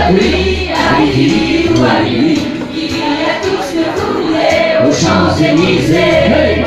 pluie, Harry, ou Harry, il y a tout ce que vous voulez aux Champs-Élysées.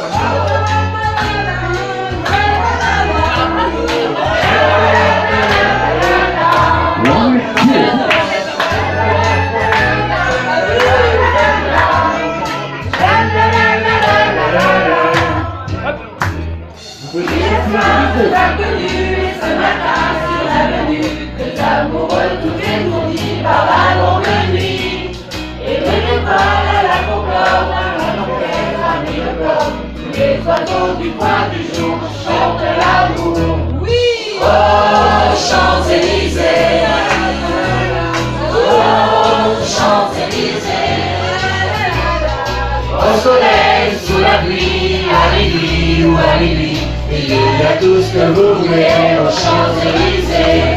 Et ce matin sur l'avenue, deux amoureux tout étourdis par la longue nuit. Et de l'étoile à la concorde, à l'enquête, à mille cordes, tous les oiseaux du coin du jour chantent l'amour. Oui, aux Champs-Élysées, aux Champs-Élysées, au soleil, sous la pluie, Harry ou Harry, il y a tout ce que vous voulez aux Champs-Élysées.